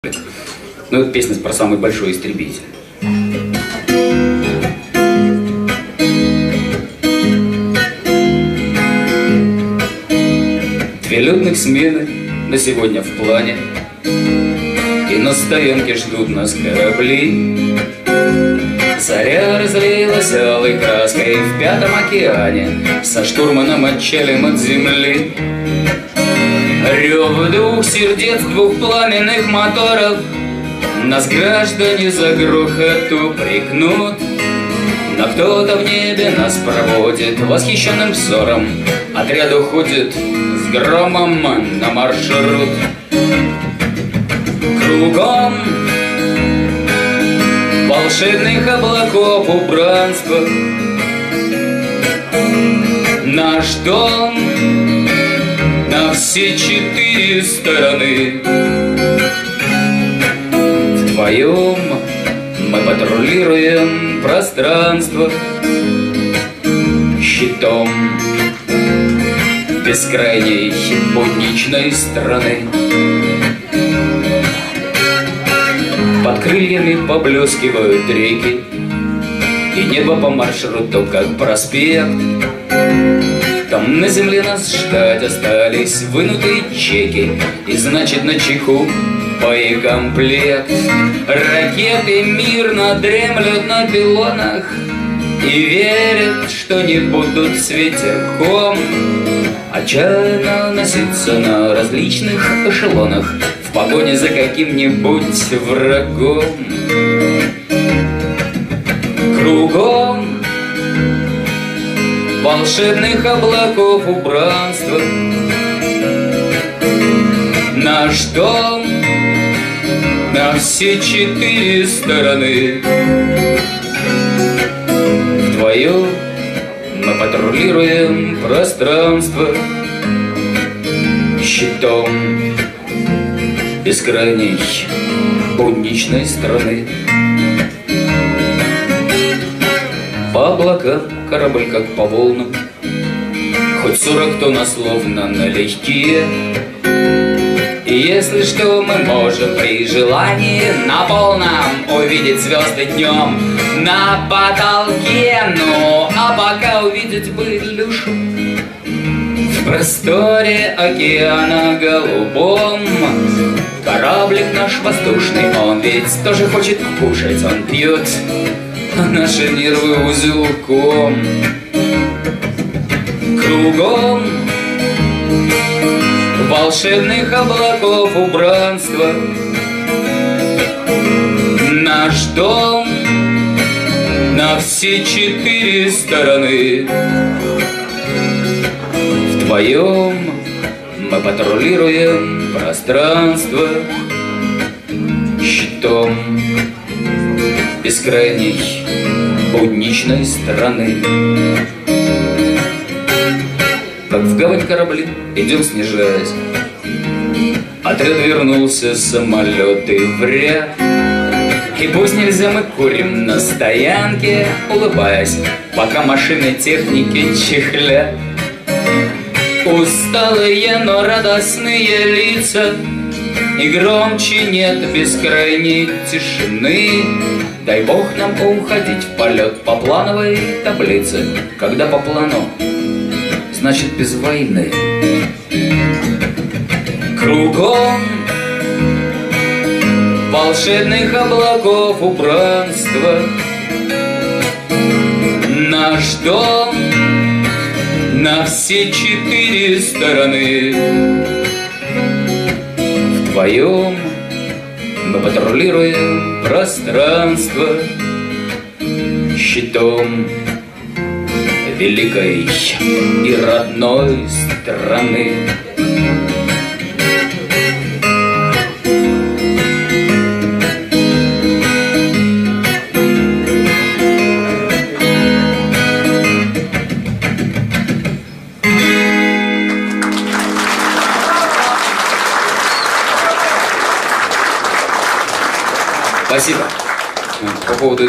Ну, это песня про самый большой истребитель. Две летных смены на сегодня в плане, и на стоянке ждут нас корабли. Заря разлилась алой краской в Пятом океане, со штурманом отчалим от земли. Рев двух сердец, двух пламенных моторов нас граждане за грохот упрекнут. Но кто-то в небе нас проводит восхищенным взором, отряд уходит с громом на маршрут. Кругом волшебных облаков убранства наш дом на все четыре стороны. Вдвоем мы патрулируем пространство щитом бескрайней будничной страны. Под крыльями поблескивают реки, и небо по маршруту как проспект. Там на земле нас ждать остались вынутые чеки, и значит на чеку боекомплект. Ракеты мирно дремлют на пилонах и верят, что не будут с ветерком отчаянно носиться на различных эшелонах в погоне за каким-нибудь врагом. Кругом волшебных облаков убранства наш дом на все четыре стороны. Вдвоем мы патрулируем пространство щитом бескрайней будничной страны. По облакам корабль как по волнам, хоть 40 тонн словно налегке. И если что, мы можем при желании на полном увидеть звезды днем на потолке. Ну, а пока увидеть бы Илюшу в просторе океана голубом. Кораблик наш воздушный, он ведь тоже хочет кушать, он пьет наши нервы узелком. Кругом волшебных облаков убранства наш дом на все четыре стороны. Вдвоем мы патрулируем пространство щитом бескрайней будничной страны. Как в гавань корабли идем снижаясь, отряд вернулся, самолеты в ряд. И пусть нельзя, мы курим на стоянке, улыбаясь, пока машины техники чехлят. Усталые, но радостные лица, и громче нет бескрайней тишины. Дай Бог нам уходить в полет по плановой таблице. Когда по плану, значит без войны. Кругом волшебных облаков убранства наш дом на все четыре стороны. Вдвоем мы патрулируем пространство щитом великой и родной страны. Спасибо. По поводу